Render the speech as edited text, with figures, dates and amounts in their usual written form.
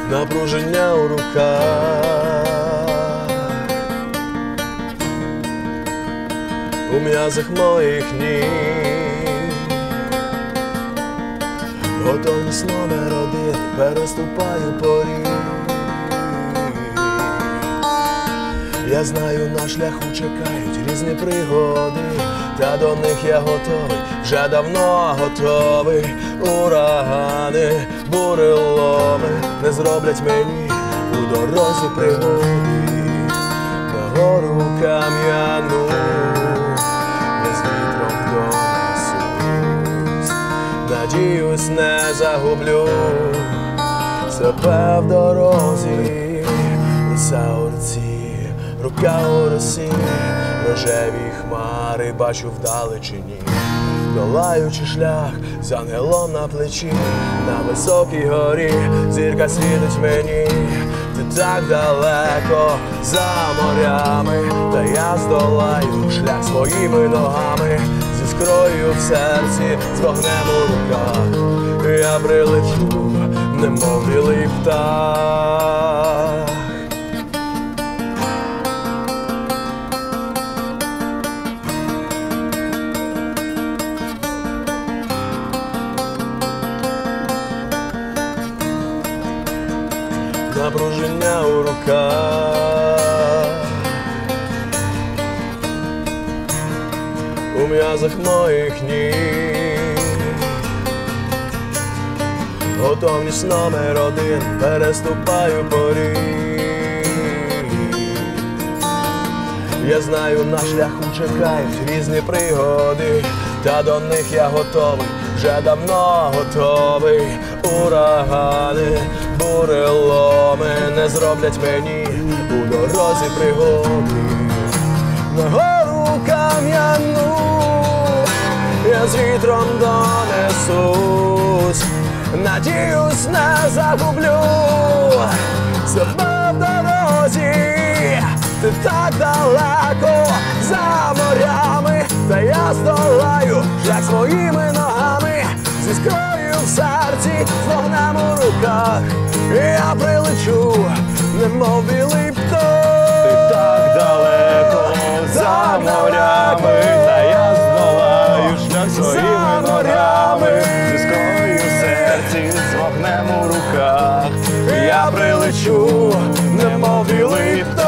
напруження у руках, у м'язах моїх ніг. Готовність номер один, переступаю поріг. Я знаю, на шляху чекають різні пригоди, та до них я готовий, вже давно готовий. Урагани, буреломи не зроблять мені у дорозі пригоди. На гору кам'яну я з вітром донесусь, надіюсь, не загублю себе в дорозі. У саурці, рука у росі, рожеві хмари бачу вдалечині, долаючи шлях з ангелом на плечі. На високій горі зірка світить мені, ти так далеко за морями, та я здолаю шлях своїми ногами. Зі іскрою в серці, з вогнем у руках, я прилечу, немов білий птах. Напруження у руках, у м'язах моїх ніг. Готовність номер один, переступаю поріг. Я знаю, на шляху чекають різні пригоди, та до них я готовий, вже давно готовий. Урагани, буреломи не зроблять мені у дорозі пригоди. На гору кам'яну я з вітром донесусь, надіюсь, не загублю себе в дорозі. Ти так далеко за морями, та я здолаю шлях своїми ногами. Зі іскрою в серці, з вогнем у руках, я прилечу, немов білий птах. Ти так далеко за морями, та я здолаю шлях своїми ногами. Зі іскрою в серці, з вогнем у руках, я прилечу, немов білий птах.